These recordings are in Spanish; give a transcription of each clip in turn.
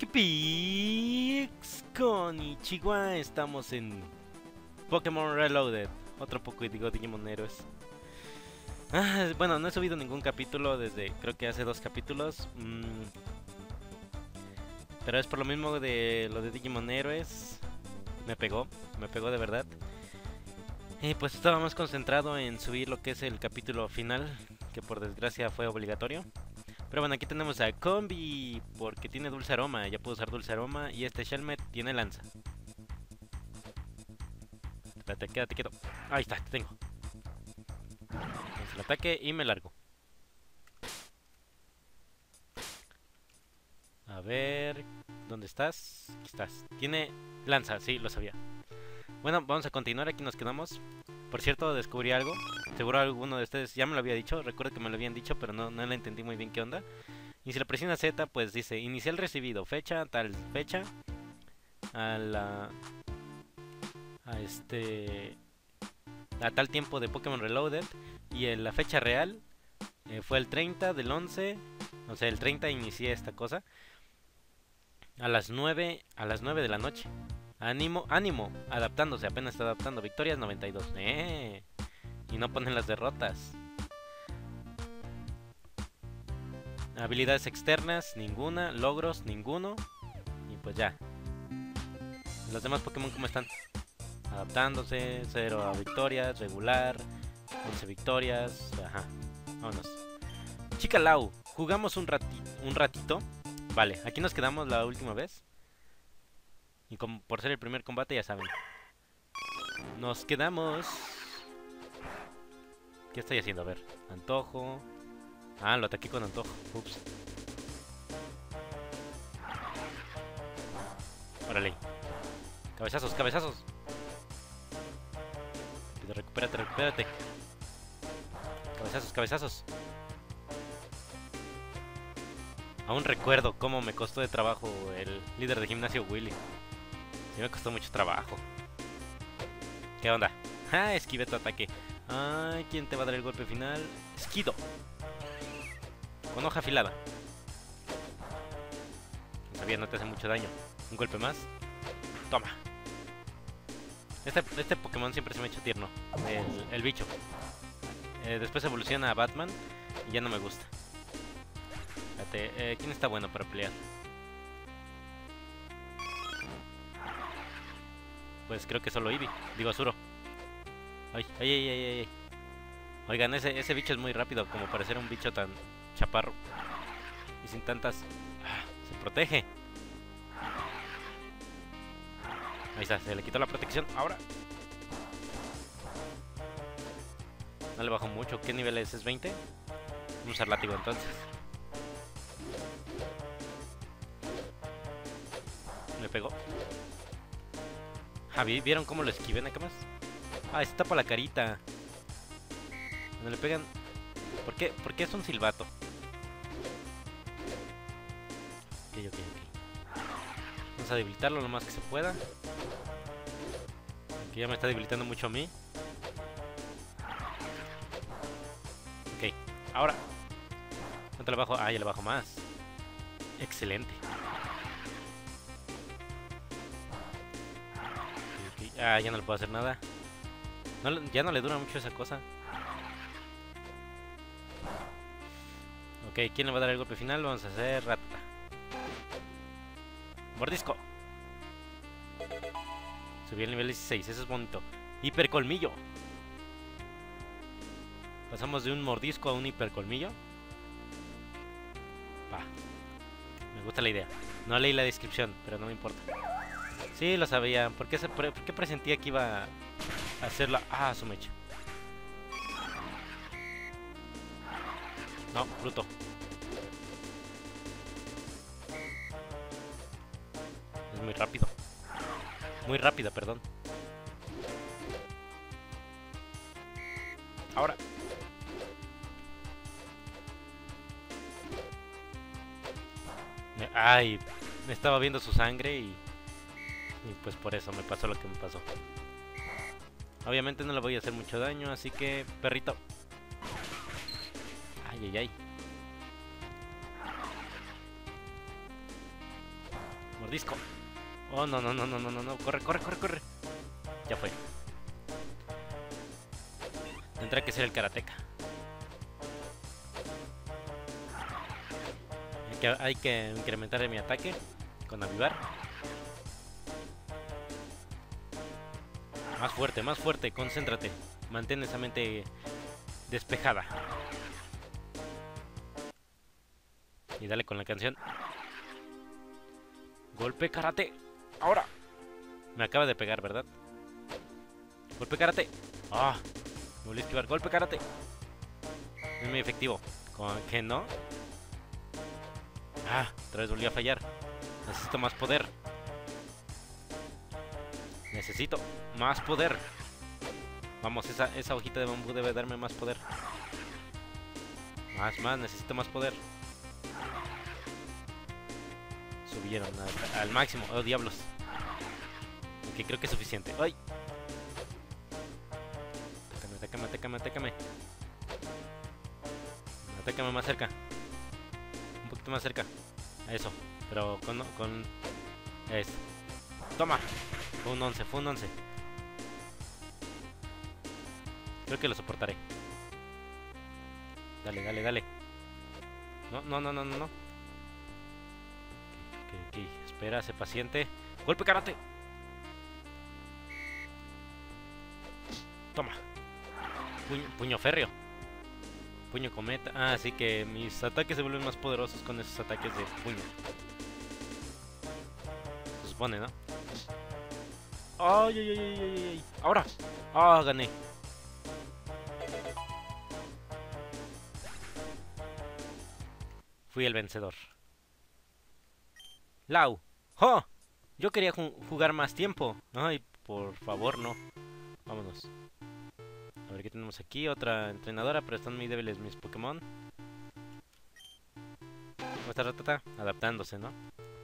¿Qué pix? Konnichiwa, estamos en Pokémon Reloaded. Otro poco, digo, Digimon Héroes. Bueno, no he subido ningún capítulo desde, creo que hace 2 capítulos. Pero es por lo mismo de lo de Digimon Héroes. Me pegó de verdad. Y pues estaba más concentrado en subir lo que es el capítulo final, que por desgracia fue obligatorio. Pero bueno, aquí tenemos a Combi, porque tiene dulce aroma, ya puedo usar dulce aroma. Y este Shelmet tiene lanza. Espérate, quédate quieto. Ahí está, te tengo. Vamos al ataque y me largo. A ver, ¿dónde estás? Aquí estás. Tiene lanza, sí, lo sabía. Bueno, vamos a continuar, aquí nos quedamos. Por cierto, descubrí algo. Seguro alguno de ustedes ya me lo había dicho. Recuerdo que me lo habían dicho, pero no le entendí muy bien qué onda. Y si le presiona Z, pues dice inicial recibido, fecha, tal fecha. A tal tiempo de Pokémon Reloaded. Y en la fecha real fue el 30 del 11. O sea, el 30 inicié esta cosa. A las 9 de la noche. Ánimo, adaptándose, apenas está adaptando. Victorias 92. Y no ponen las derrotas. Habilidades externas, ninguna. Logros, ninguno. Y pues ya. Los demás Pokémon, ¿cómo están? Adaptándose, 0 victorias, regular, 11 victorias. Ajá, vámonos. Chica Lau, jugamos un ratito. Vale, aquí nos quedamos la última vez. Y como por ser el primer combate, ya saben. Nos quedamos. ¿Qué estoy haciendo? A ver, antojo. Ah, lo ataqué con antojo. Ups. Órale. Cabezazos, cabezazos. Recupérate, recupérate. Cabezazos, cabezazos. Aún recuerdo cómo me costó de trabajo el líder de gimnasio Willy. Sí me costó mucho trabajo. ¿Qué onda? ¡Ah! Esquivé tu ataque. Ay, ¿quién te va a dar el golpe final? Esquido. Con hoja afilada. Todavía no te hace mucho daño. Un golpe más. Toma. Este Pokémon siempre se me ha hecho tierno. El bicho. Después evoluciona a Batman y ya no me gusta. Fíjate, ¿quién está bueno para pelear? Pues creo que solo Eevee. Digo, Azuro. Ay, ay, ay, ay, ay. Oigan, ese bicho es muy rápido como para ser un bicho tan chaparro. Y sin tantas... se protege. Ahí está, se le quitó la protección. Ahora. No le bajó mucho. ¿Qué nivel es? ¿Es 20? Voy a usar látigo entonces. Me pegó. Javi, ¿vieron cómo lo esquiven acá más? Ah, se tapa la carita. Cuando le pegan... ¿Por qué? ¿Por qué es un silbato? Ok. Vamos a debilitarlo lo más que se pueda. Aunque ya me está debilitando mucho a mí. Ok, ahora. ¿Cuánto le bajo? Ah, ya le bajo más. Excelente. Okay. Ah, ya no le puedo hacer nada. Ya no le dura mucho esa cosa. Ok, ¿quién le va a dar el golpe final? Vamos a hacer Ratata. Mordisco. Subí el nivel 16, eso es bonito. Hipercolmillo. Pasamos de un mordisco a un hipercolmillo. Va. Me gusta la idea. No leí la descripción, pero no me importa. Sí, lo sabía. ¿Por qué presentía que iba a hacerla? Ah, su mecha. No, bruto. Es muy rápido. Muy rápida, perdón. Ahora. Ay, me estaba viendo su sangre y pues por eso me pasó lo que me pasó. Obviamente no le voy a hacer mucho daño, así que, perrito. Ay, ay, ay. Mordisco. Oh, no, no, no, no, no, no, no. Corre, corre, corre, corre. Ya fue. Tendrá que ser el karateka. Hay que incrementar mi ataque con avivar. Más fuerte, concéntrate. Mantén esa mente despejada. Y dale con la canción. Golpe karate. Ahora. Me acaba de pegar, ¿verdad? Golpe karate. Ah, me volví a esquivar. Golpe karate. Es muy efectivo. ¿Con que no? Ah, otra vez volví a fallar. Necesito más poder. Necesito más poder. Vamos, esa hojita de bambú debe darme más poder. Más, necesito más poder. Subieron al máximo. Oh, diablos. Ok, creo que es suficiente. ¡Ay! Atácame. Atácame más cerca. Un poquito más cerca. Eso. Pero con... Eso. Toma. Fue un 11. Creo que lo soportaré. Dale. No. Ok. Espera, sé paciente. ¡Golpe karate! Toma. Puño férreo. Puño cometa. Ah, así que mis ataques se vuelven más poderosos con esos ataques de puño. Se supone, ¿no? ¡Ay! ¡Ahora! ¡Ah, gané! Fui el vencedor. ¡Lau! ¡Oh! Yo quería jugar más tiempo. Ay, por favor, no. Vámonos. A ver qué tenemos aquí. Otra entrenadora, pero están muy débiles mis Pokémon. ¿Cómo está Ratata? Adaptándose, ¿no?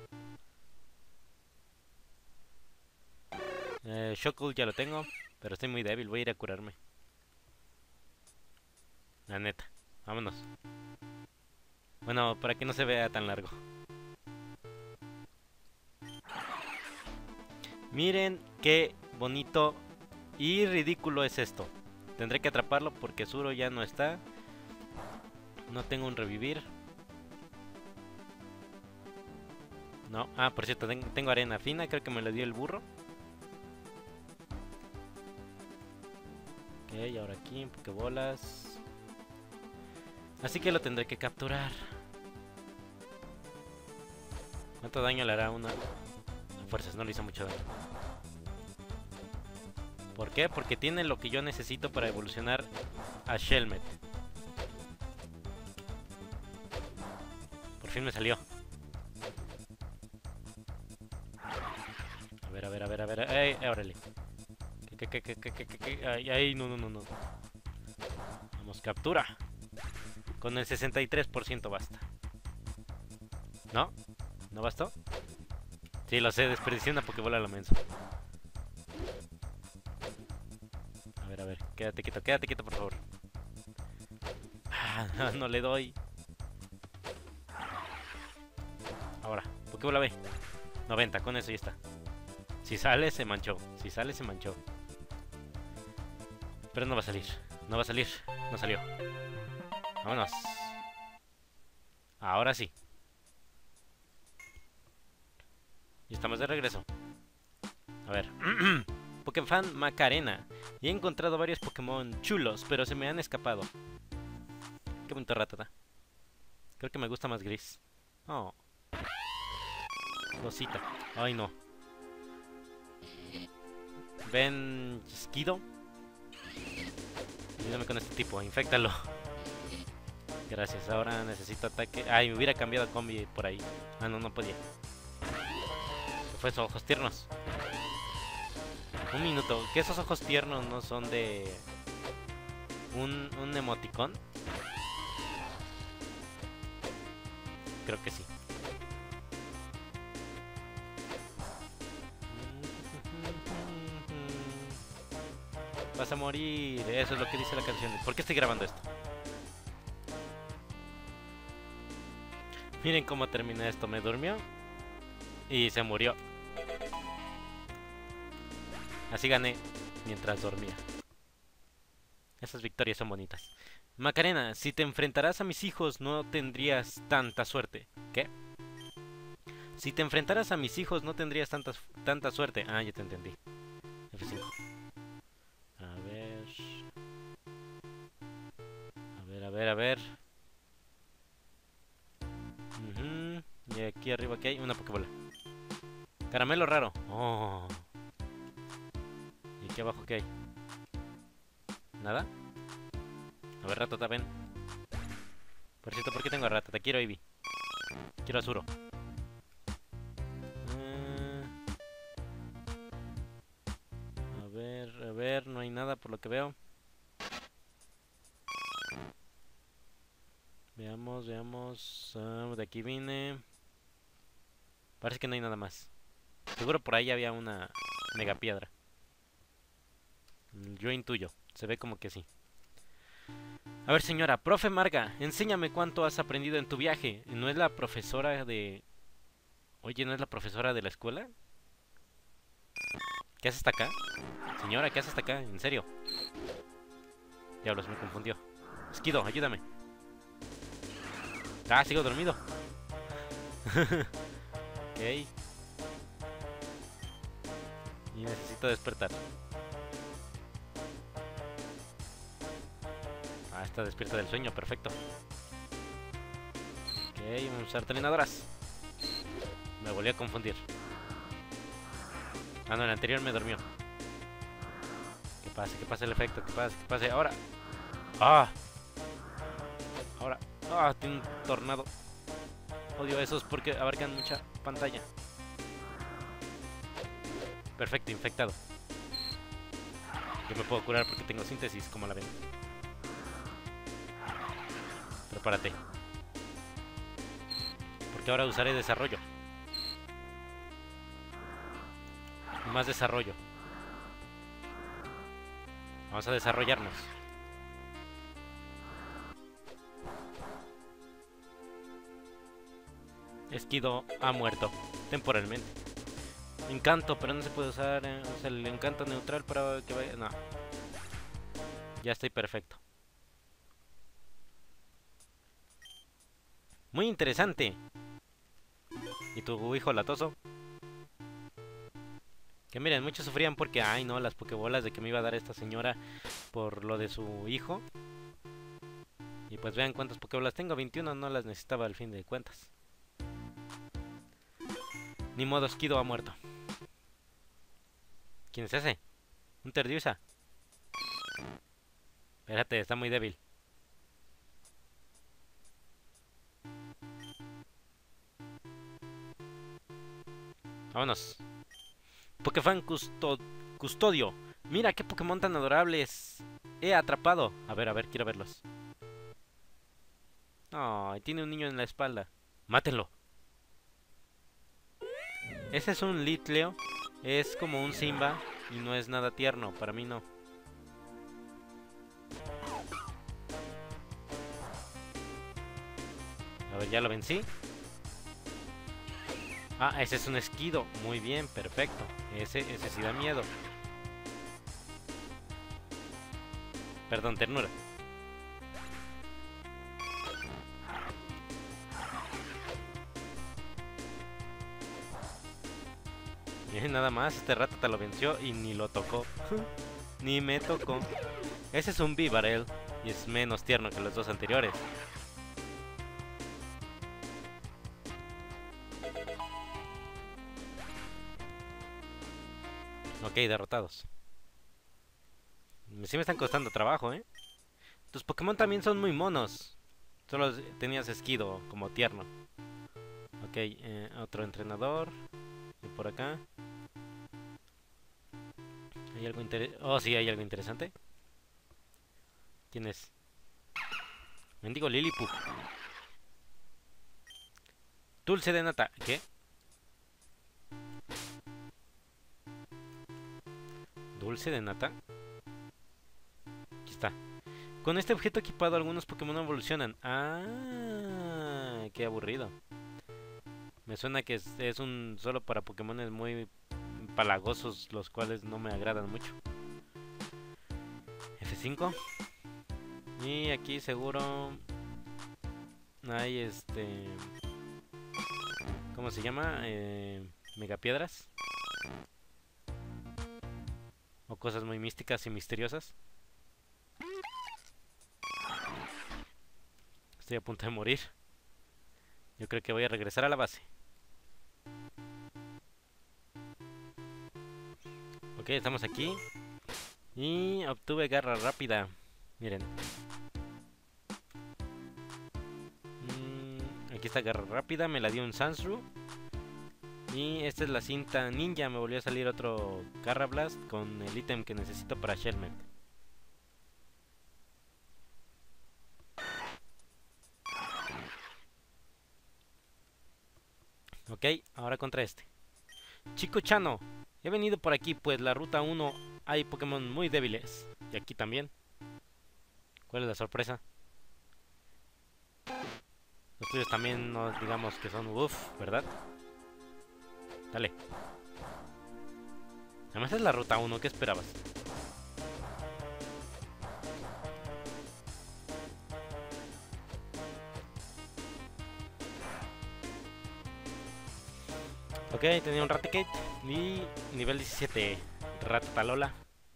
Shockle ya lo tengo, pero estoy muy débil. Voy a ir a curarme. La neta. Vámonos. Bueno, para que no se vea tan largo. Miren qué bonito y ridículo es esto. Tendré que atraparlo porque Zuro ya no está. No tengo un revivir. No. Ah, por cierto, tengo arena fina. Creo que me lo dio el burro. Ok, ahora aquí, pokebolas. Así que lo tendré que capturar. ¿Cuánto daño le hará una? A fuerzas, no le hizo mucho daño. ¿Por qué? Porque tiene lo que yo necesito para evolucionar a Shelmet. Por fin me salió. A ver. ¡Ey, órale! ¡Ay, no! Vamos, captura. Con el 63% basta. ¿No? ¿No bastó? Sí, lo sé, desperdicié una Pokébola a la mensa. A ver, quédate quieto, por favor. Ah, no le doy. Ahora, Pokébola B. 90, con eso ya está. Si sale, se manchó. Pero no va a salir. No salió. Vámonos. Ahora sí. Y estamos de regreso. A ver. Pokéfan Macarena. Y he encontrado varios Pokémon chulos, pero se me han escapado. Qué bonito Ratata. Creo que me gusta más gris. Oh. Rosita. Ay, no. Ven, Skido. Ayúdame con este tipo, inféctalo. Gracias, ahora necesito ataque. Ay, me hubiera cambiado a combi por ahí. Ah, no podía. ¿Qué fue eso? Ojos tiernos. Un minuto, ¿que esos ojos tiernos no son de un emoticón? Creo que sí. Vas a morir, eso es lo que dice la canción. ¿Por qué estoy grabando esto? Miren cómo termina esto, me durmió. Y se murió. Así gané mientras dormía. Esas victorias son bonitas. Macarena, si te enfrentarás a mis hijos no tendrías tanta suerte. ¿Qué? Si te enfrentaras a mis hijos no tendrías tanta suerte. Ah, ya te entendí. F5. A ver. A ver. Y aquí arriba que hay una pokebola. Caramelo raro. Oh. ¿Y aquí abajo qué hay? ¿Nada? A ver, Ratata, ven. Por cierto, ¿por qué tengo a Ratata? Quiero a Eevee. Quiero a Zuro. A ver, no hay nada por lo que veo. Veamos. De aquí vine. Parece que no hay nada más. Seguro por ahí había una mega piedra. Yo intuyo. Se ve como que sí. A ver, señora. Profe Marga, enséñame cuánto has aprendido en tu viaje. ¿No es la profesora de... Oye, ¿no es la profesora de la escuela? ¿Qué hace hasta acá? Señora, ¿qué hace hasta acá? ¿En serio? Diablos, me confundió. Esquido, ayúdame. Ah, sigo dormido. Ok. Y necesito despertar. Ah, está despierta del sueño, perfecto. Ok, vamos a usar trenadoras. Me volví a confundir. Ah, no, el anterior me durmió. Que pase el efecto, que pase, ahora. Ah. Ahora. Ah, tiene un tornado. Odio esos porque abarcan mucha pantalla. Perfecto, infectado. Yo me puedo curar porque tengo síntesis, como la ven. Prepárate. Porque ahora usaré desarrollo. Más desarrollo. Vamos a desarrollarnos. Esquido ha muerto temporalmente. Encanto, pero no se puede usar. O sea, el encanto neutral para que vaya. No. Ya estoy perfecto. Muy interesante. ¿Y tu hijo latoso? Que miren, muchos sufrían porque, ay no, las pokebolas de que me iba a dar esta señora por lo de su hijo. Y pues vean cuántas pokebolas tengo, 21, no las necesitaba al fin de cuentas. Ni modo, Esquido ha muerto. ¿Quién es ese? Un Terdiusa. Espérate, está muy débil. Vámonos. Pokefan Custodio. Mira qué Pokémon tan adorables. He atrapado. A ver, quiero verlos. Ay, tiene un niño en la espalda. Mátenlo. Ese es un Litleo. Es como un Simba. Y no es nada tierno. Para mí no. A ver, ya lo vencí. Ah, ese es un Esquido. Muy bien, perfecto. Ese sí da miedo. Perdón, ternura. Bien, nada más, este Rattata lo venció y ni lo tocó. Ni me tocó. Ese es un Bibarel y es menos tierno que los dos anteriores. Ok, derrotados. Sí me están costando trabajo, ¿eh? Tus Pokémon también son muy monos. Solo tenías Esquido como tierno. Ok, otro entrenador. Y por acá. ¿Hay algo interesante? Oh, sí, hay algo interesante. ¿Quién es? Mendigo Liliput. Dulce de nata. ¿Qué? Dulce de nata. Aquí está. Con este objeto equipado algunos Pokémon evolucionan. Ah, qué aburrido. Me suena que es un solo para Pokémones muy palagosos, los cuales no me agradan mucho. F5. Y aquí seguro hay ¿cómo se llama? Megapiedras. O cosas muy místicas y misteriosas. Estoy a punto de morir. Yo creo que voy a regresar a la base. Ok, estamos aquí. Y obtuve garra rápida. Miren. Aquí está garra rápida. Me la dio un Sansru. Y esta es la cinta ninja. Me volvió a salir otro Garra Blast con el ítem que necesito para Shelmet. Ok, ahora contra este. Chico Chano, he venido por aquí pues la ruta 1 hay Pokémon muy débiles. Y aquí también. ¿Cuál es la sorpresa? Los tuyos también no digamos que son uff, ¿verdad? Dale. Además es la ruta 1, ¿qué esperabas? Ok, tenía un Raticate y nivel 17, Ratatalola.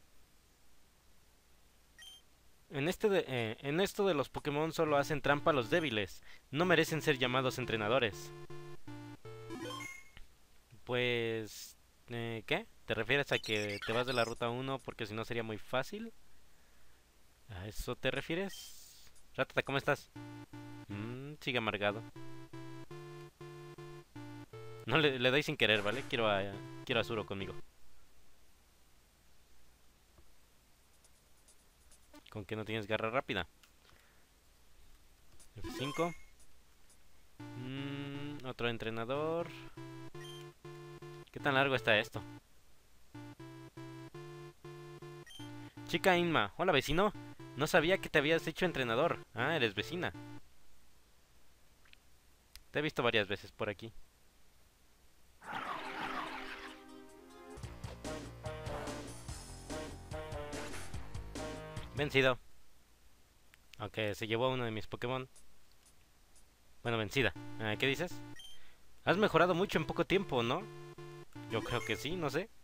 En esto de los Pokémon solo hacen trampa a los débiles. No merecen ser llamados entrenadores. Pues... ¿qué? ¿Te refieres a que te vas de la ruta 1 porque si no sería muy fácil? ¿A eso te refieres? Ratata, ¿cómo estás? Sigue amargado. No le doy sin querer, ¿vale? Quiero a Zuro conmigo. ¿Con que no tienes garra rápida? F5. Otro entrenador. ¿Qué tan largo está esto? Chica Inma, hola vecino. No sabía que te habías hecho entrenador. Ah, eres vecina. Te he visto varias veces por aquí. Vencido. Aunque se llevó a uno de mis Pokémon. Bueno, vencida. ¿Qué dices? Has mejorado mucho en poco tiempo, ¿no? Yo creo que sí, no sé.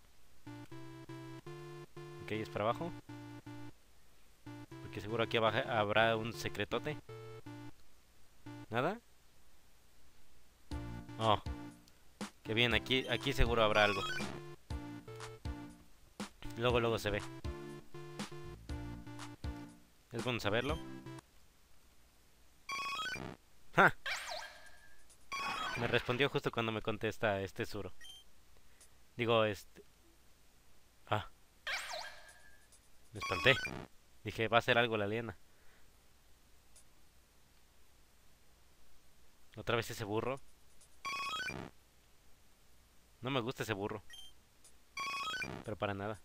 Ok, es para abajo. Porque seguro aquí abajo habrá un secretote. ¿Nada? Oh, qué bien, aquí seguro habrá algo. Luego se ve. Es bueno saberlo. ¡Ja! Me respondió justo cuando me contesta este Zuro. Digo, Ah, me espanté. Dije, va a ser algo la liana. Otra vez ese burro. No me gusta ese burro. Pero para nada.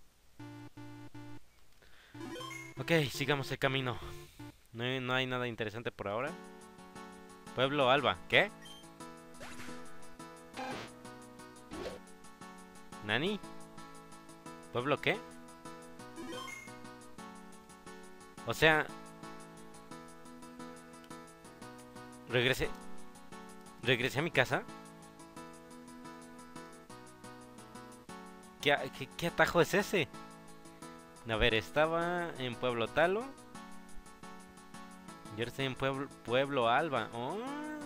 Ok, sigamos el camino. No hay nada interesante por ahora. Pueblo Alba. ¿Qué? ¿Nani? ¿Pueblo qué? O sea... Regresé a mi casa. ¿Qué atajo es ese? A ver, estaba en Pueblo Talo. Y ahora estoy en Pueblo Alba. ¡Oh!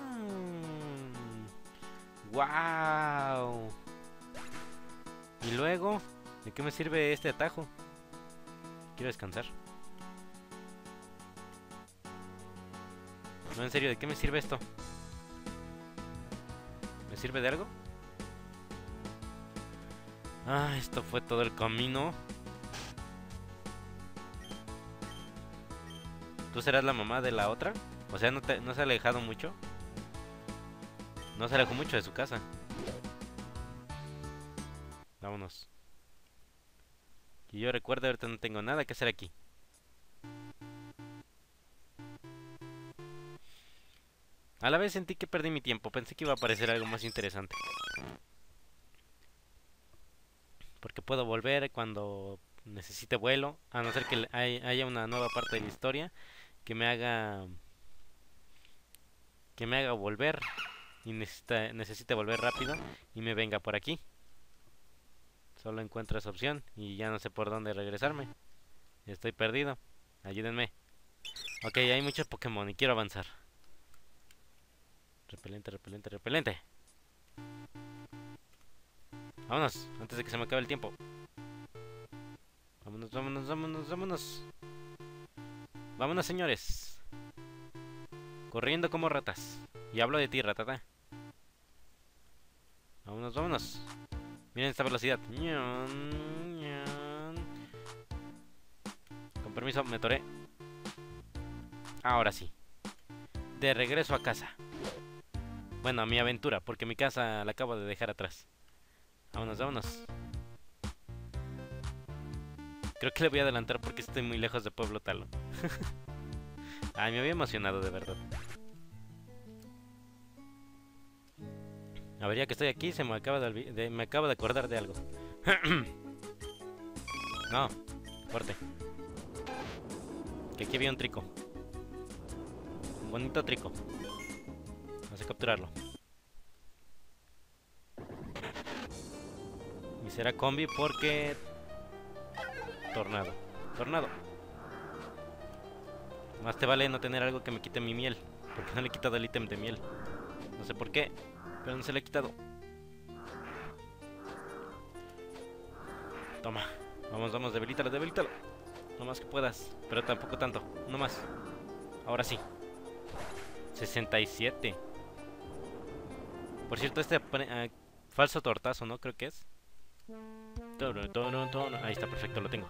¡Wow! Y luego, ¿de qué me sirve este atajo? Quiero descansar. No, en serio, ¿de qué me sirve esto? ¿Me sirve de algo? Ah, esto fue todo el camino. ¿Tú serás la mamá de la otra? O sea, ¿no se ha alejado mucho? No se alejó mucho de su casa. Vámonos. Que yo recuerdo, ahorita no tengo nada que hacer aquí. A la vez sentí que perdí mi tiempo. Pensé que iba a aparecer algo más interesante. Porque puedo volver cuando necesite vuelo. A no ser que haya una nueva parte de la historia que me haga volver. Y necesite volver rápido. Y me venga por aquí. Solo encuentro esa opción. Y ya no sé por dónde regresarme. Estoy perdido. Ayúdenme. Ok, hay muchos Pokémon y quiero avanzar. Repelente, repelente, repelente. Vámonos, antes de que se me acabe el tiempo. Vámonos, vámonos, vámonos, vámonos. Vámonos, señores. Corriendo como ratas. Y hablo de ti, ratata. Vámonos, vámonos. Miren esta velocidad. Con permiso, me atoré. Ahora sí. De regreso a casa. Bueno, a mi aventura, porque mi casa la acabo de dejar atrás. Vámonos, vámonos. Creo que le voy a adelantar porque estoy muy lejos de Pueblo Talo. Ay, me había emocionado de verdad. A ver, ya que estoy aquí, se me acaba me acabo de acordar de algo. No, corte. Que aquí había un trico. Un bonito trico. Vamos a capturarlo. Y será combi porque... Tornado. Tornado. Más te vale no tener algo que me quite mi miel. Porque no le he quitado el ítem de miel. No sé por qué, pero no se le he quitado. Toma. Vamos, vamos, debilítalo, debilítalo. No más que puedas, pero tampoco tanto. No más. Ahora sí. 67. Por cierto, falso tortazo, ¿no? Creo que es. Ahí está, perfecto, lo tengo.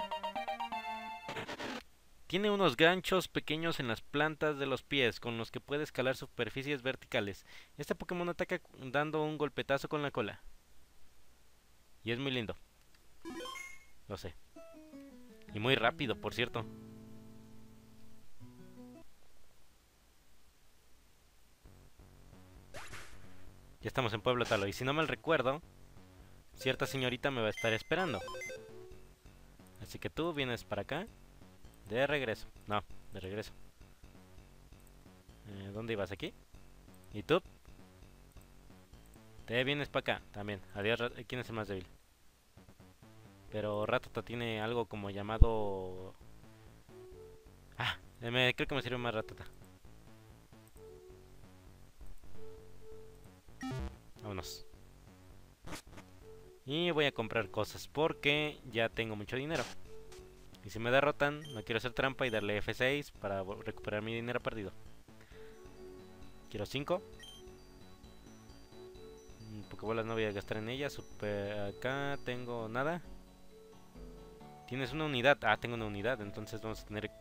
Tiene unos ganchos pequeños en las plantas de los pies con los que puede escalar superficies verticales. Este Pokémon ataca dando un golpetazo con la cola. Y es muy lindo. Lo sé. Y muy rápido, por cierto. Ya estamos en Pueblo Talo. Y si no mal recuerdo, cierta señorita me va a estar esperando. Así que tú vienes para acá. De regreso. No, de regreso. ¿Dónde ibas? ¿Aquí? ¿Y tú? Te vienes para acá también. Adiós. ¿Quién es el más débil? Pero Rattata tiene algo como llamado... Ah, creo que me sirve más Rattata. Vámonos. Y voy a comprar cosas porque ya tengo mucho dinero. Y si me derrotan, no quiero hacer trampa y darle F6 para recuperar mi dinero perdido. Quiero 5. Pokébolas no voy a gastar en ellas. Acá tengo nada. Tienes una unidad. Ah, tengo una unidad. Entonces vamos a tener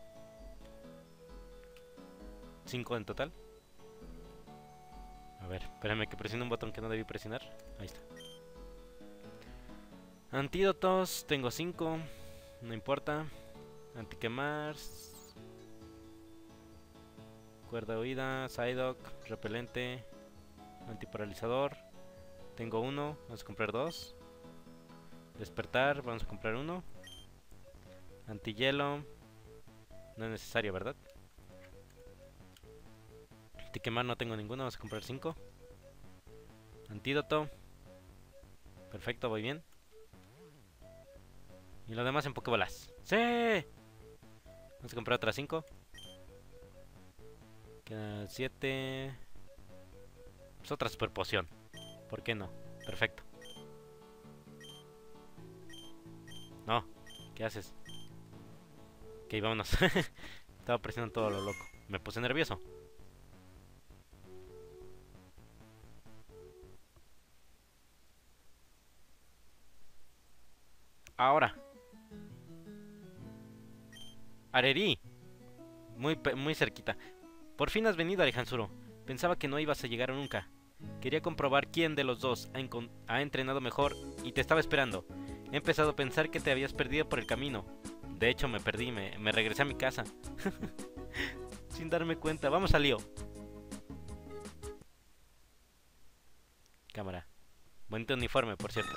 5 en total. A ver, espérame que presione un botón que no debí presionar. Ahí está. Antídotos, tengo 5. No importa. Antiquemar. Cuerda de huida, Psyduck, repelente, antiparalizador. Tengo 1, vamos a comprar 2. Despertar, vamos a comprar 1. Antihielo. No es necesario, ¿verdad? Antiquemar no tengo ninguno, vamos a comprar 5. Antídoto. Perfecto, voy bien. Y lo demás en Pokébolas. ¡Sí! Vamos a comprar otras 5. Quedan 7. Es otra super poción. ¿Por qué no? Perfecto. No, ¿qué haces? Ok, vámonos. Estaba presionando todo lo loco. Me puse nervioso. Ahora. Areri. Muy cerquita. Por fin has venido, Alejandro. Pensaba que no ibas a llegar nunca. Quería comprobar quién de los dos ha entrenado mejor y te estaba esperando. He empezado a pensar que te habías perdido por el camino. De hecho, me perdí, me regresé a mi casa. Sin darme cuenta. Vamos al lío. Cámara. Bonito uniforme, por cierto.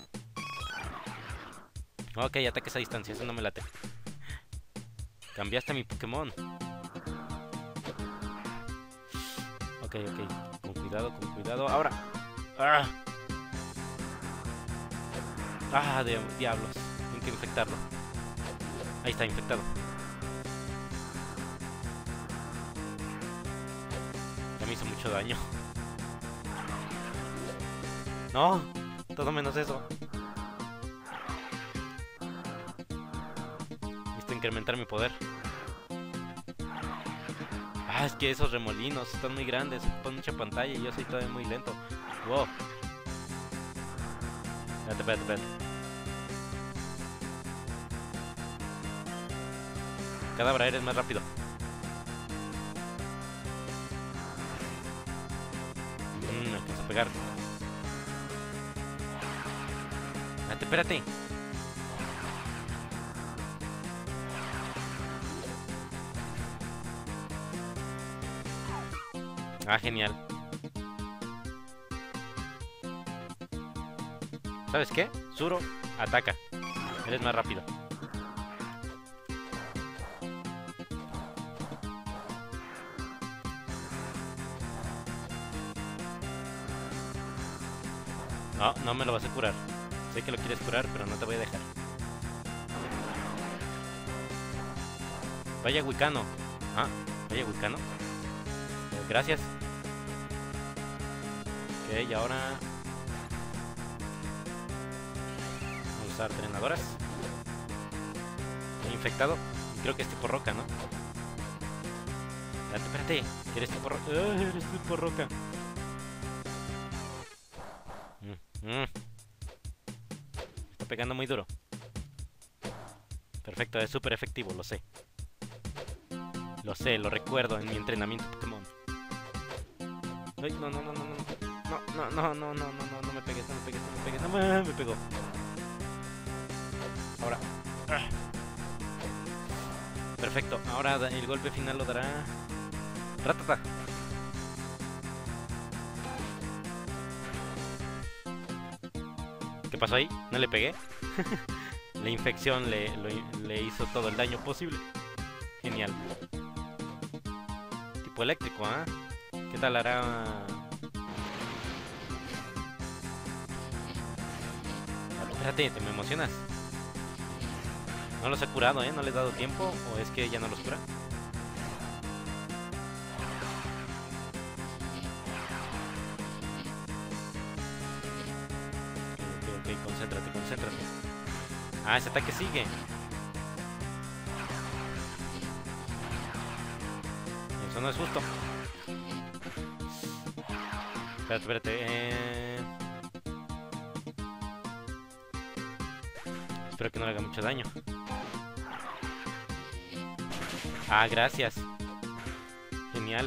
Ok, ataques a distancia, eso no me late. Cambiaste a mi Pokémon. Ok, ok. Con cuidado, con cuidado. Ahora. ¡Ah! ¡Ah, diablos! Tengo que infectarlo. Ahí está, infectado. Ya me hizo mucho daño. No, todo menos eso. Necesito incrementar mi poder. Ah, es que esos remolinos están muy grandes, ocupan mucha pantalla y yo soy todavía muy lento. Wow. Espérate. Cadabra, eres más rápido. Me alcanza a pegar. Espérate. Ah, genial. ¿Sabes qué? Zuro, ataca. Eres más rápido. No, no me lo vas a curar. Sé que lo quieres curar, pero no te voy a dejar. Vaya Wicano. Ah, vaya Wicano. Gracias. Ok, y ahora... vamos a usar drenadoras. He infectado. Creo que es tipo roca, ¿no? Espérate. ¿Eres tipo roca? Eres tipo roca. Está pegando muy duro. Perfecto, es súper efectivo, lo sé. Lo sé, lo recuerdo en mi entrenamiento Pokémon. Ay, no me pegues, no me pegó. Ahora. Perfecto, ahora el golpe final lo dará Rattata. ¿Qué pasó ahí? ¿No le pegué? La infección le hizo todo el daño posible. Genial. Tipo eléctrico, ¿ah? ¿Qué tal hará? Espérate, te me emocionas. No los he curado, ¿eh? ¿No les he dado tiempo? ¿O es que ya no los cura? Ok, concéntrate. Ah, ese ataque sigue. Eso no es justo. Espérate. Espero que no le haga mucho daño. Ah, gracias. Genial.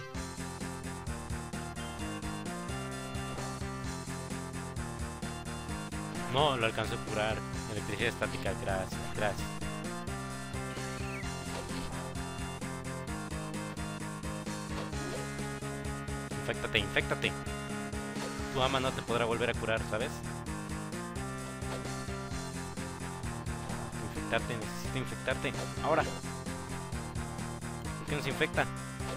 No, lo alcanzó a curar. Electricidad estática, gracias. Inféctate. Tu ama no te podrá volver a curar, ¿sabes? Necesito infectarte. Ahora. ¿Por qué no se infecta?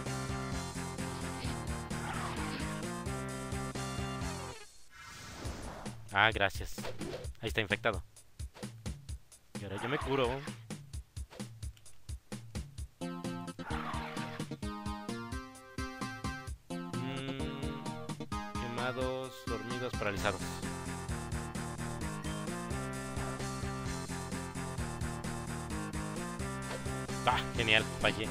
Ah, gracias. Ahí está infectado. Y ahora yo me curo. Quemados, dormidos, paralizados. Ah, genial, fallé.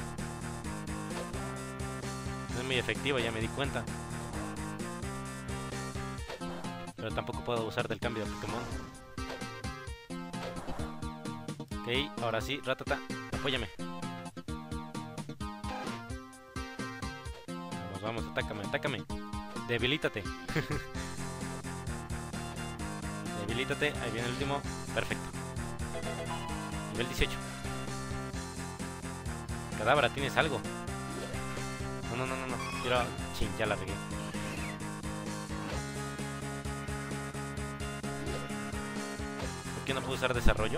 No es muy efectivo, ya me di cuenta. Pero tampoco puedo usar del cambio de Pokémon. Ok, ahora sí, Rattata, apóyame. Vamos, atácame. Debilítate. Ahí viene el último. Perfecto. Nivel 18. Cadabra, ¿tienes algo? No. Quiero... Chin, ya la regué. por qué no puedo usar desarrollo?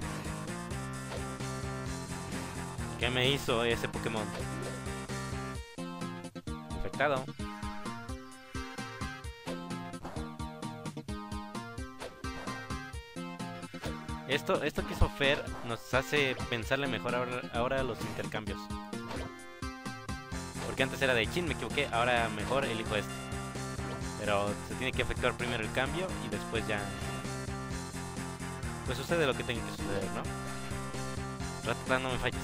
¿Qué me hizo ese Pokémon? Infectado. Esto que hizo Fer nos hace pensarle mejor ahora los intercambios. Porque antes era de chin, me equivoqué, ahora mejor elijo este. Pero se tiene que efectuar primero el cambio y después ya... Pues sucede lo que tenga que suceder, ¿no? Ratata, no me falles.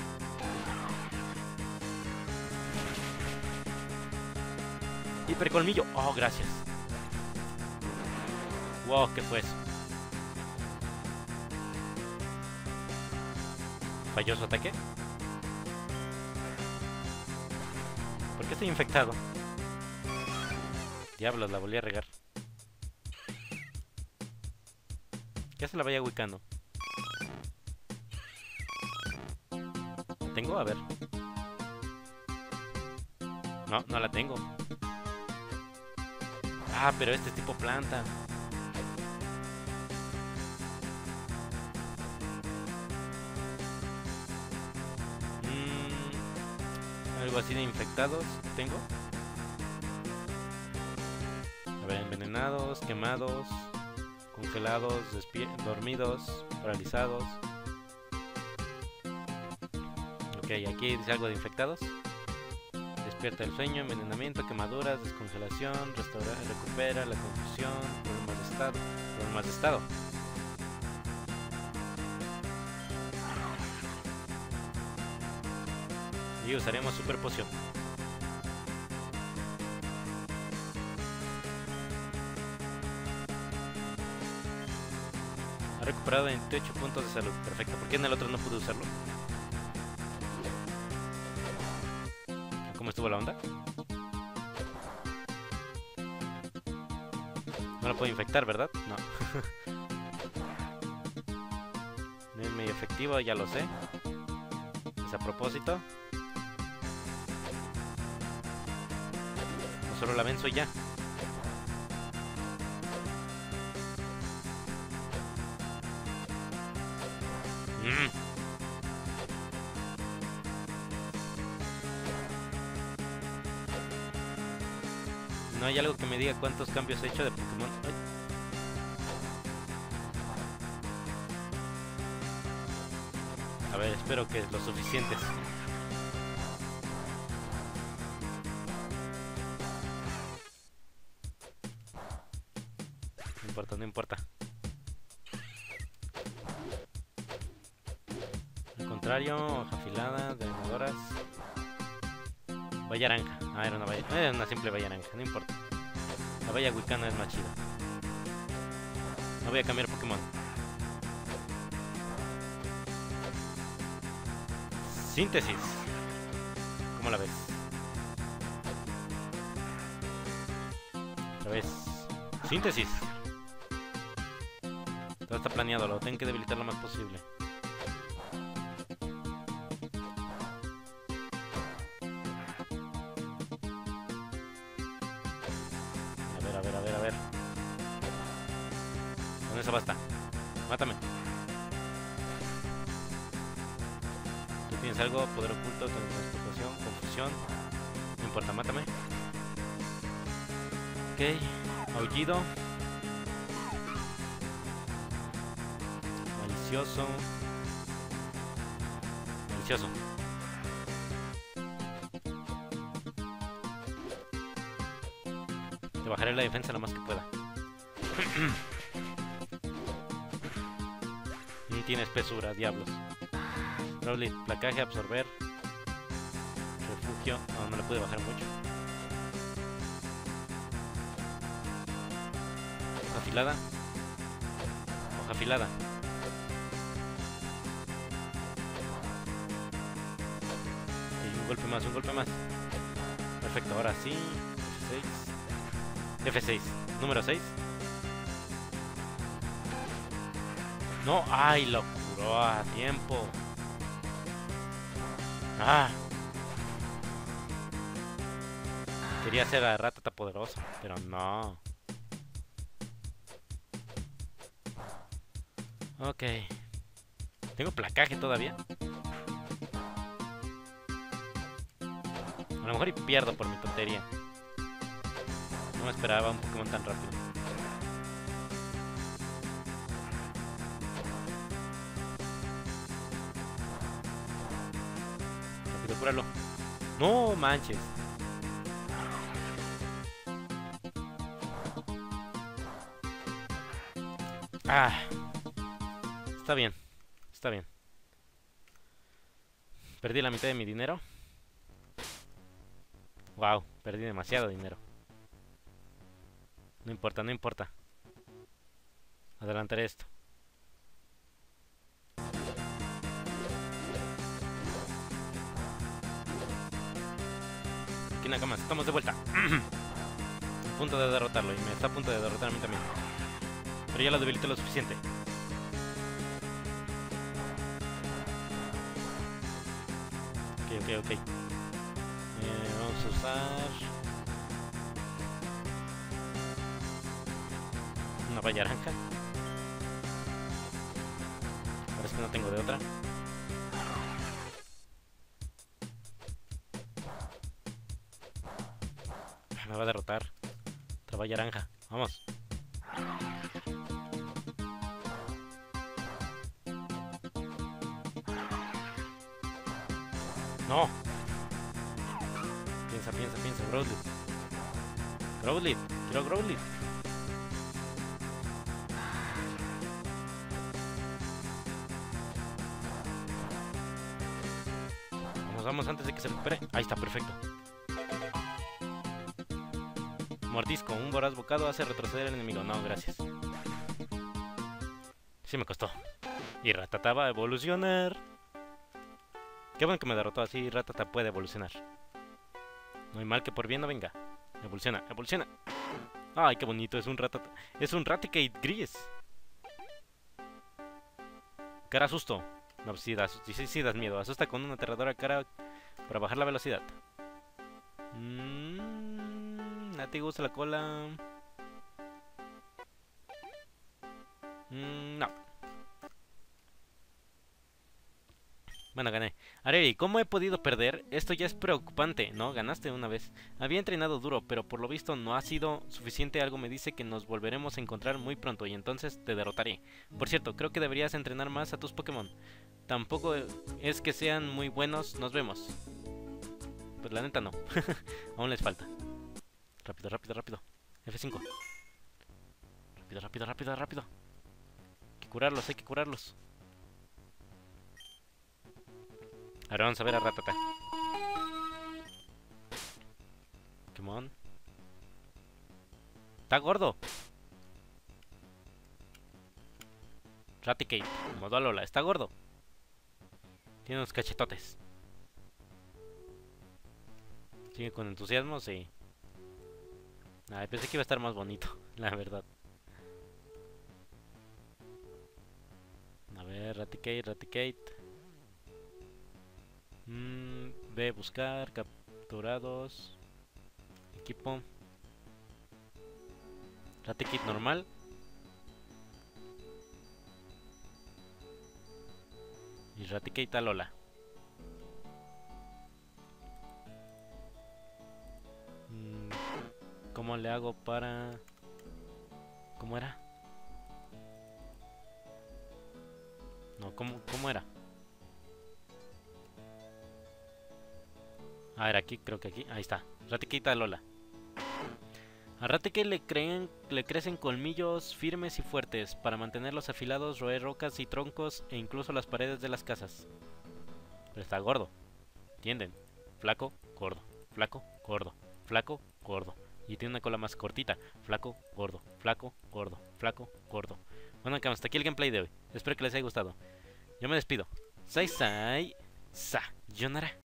Hipercolmillo. Oh, gracias. Wow, ¿qué fue eso? ¿Falló su ataque? ¿Por qué estoy infectado? Diablos, la volví a regar. ¿Qué hace la vaya Wicano? ¿La tengo? A ver. No, no la tengo. Ah, pero este es tipo planta. Algo así de infectados tengo. A ver, envenenados, quemados, congelados, dormidos, paralizados. Ok, aquí dice algo de infectados. Despierta el sueño, envenenamiento, quemaduras, descongelación, recupera la confusión, problemas de estado. Y usaremos super poción. Ha recuperado 28 puntos de salud. Perfecto. ¿Por qué en el otro no pude usarlo? ¿Cómo estuvo la onda? No lo puedo infectar, ¿verdad? No. No es medio efectivo, ya lo sé. Es a propósito. No solo la venzo y ya. No hay algo que me diga cuántos cambios he hecho de Pokémon. Ay. A ver, espero que lo suficientes. No importa, no importa. Al contrario, hoja afilada, drenadoras. Valla naranja. Ah, era una simple valla naranja, no importa. La valla Wicano es más chida. No voy a cambiar Pokémon. Síntesis. ¿Cómo la ves? Otra vez. Síntesis. Todo está planeado, lo tengo que debilitar lo más posible. A ver. Con eso basta. Mátame. ¿Tú tienes algo? Poder oculto, teletransportación, confusión. No importa, mátame. Ok. Aullido. Malicioso. Malicioso. Te bajaré la defensa lo más que pueda. Tiene espesura, diablos. Rowlet, placaje, absorber. Refugio. No le pude bajar mucho. Hoja afilada. Hoja afilada. Y un golpe más, un golpe más. Perfecto, ahora sí. F6. F6. Número 6. No, ay, lo curó a tiempo. Ah. Quería hacer a Ratata poderosa, pero no. Ok. ¿Tengo placaje todavía? A lo mejor y pierdo por mi tontería. No me esperaba un Pokémon tan rápido. Rápido, cúralo. No manches. Ah. Está bien. Está bien. Perdí la mitad de mi dinero. Wow, perdí demasiado dinero. No importa, no importa. Adelantaré esto. Aquí Nakamas, estamos de vuelta. A punto de derrotarlo y me está a punto de derrotar a mí también. Pero ya lo debilité lo suficiente. Ok. Vamos a usar una valla naranja. Parece que no tengo de otra. Me va a derrotar. Otra valla naranja. Vamos. No. Piensa. Growlithe. Quiero Growlithe. Vamos antes de que se recupere. Ahí está, perfecto. Mordisco, un voraz bocado hace retroceder al enemigo. No, gracias. Sí me costó. Y Rattata va a evolucionar. Qué bueno que me derrotó, así Rattata puede evolucionar. No hay mal que por bien no venga. Evoluciona. Ay, qué bonito, es un Rattata. Es un Raticate gris. Cara asusto. No, sí das miedo. Asusta con una aterradora cara para bajar la velocidad. ¿A ti gusta la cola? No. Bueno, gané. Areri, ¿cómo he podido perder? Esto ya es preocupante, ¿no? Ganaste una vez. Había entrenado duro, pero por lo visto no ha sido suficiente. Algo me dice que nos volveremos a encontrar muy pronto y entonces te derrotaré. Por cierto, creo que deberías entrenar más a tus Pokémon. Tampoco es que sean muy buenos. Nos vemos. Pues la neta no. Aún les falta. Rápido. F5. Rápido. Hay que curarlos. Ahora vamos a ver a Rattata. Pokémon. Está gordo. Raticate, modo Alola. Está gordo. Tiene unos cachetotes. Sigue con entusiasmo, sí. Ay, pensé que iba a estar más bonito, la verdad. A ver, Raticate. Ve buscar, capturados. Equipo. Raticate normal. Y Raticate Alola. ¿Cómo le hago para...? ¿Cómo era? No, ¿cómo era? A ver, aquí, creo que aquí. Ahí está. Raticate Alola. A Raticate le crecen colmillos firmes y fuertes para mantenerlos afilados, roer rocas y troncos e incluso las paredes de las casas. Pero está gordo. ¿Entienden? Flaco, gordo. Flaco, gordo. Flaco, gordo. Y tiene una cola más cortita. Flaco, gordo. Bueno, hasta aquí el gameplay de hoy. Espero que les haya gustado. Yo me despido. Sayonara.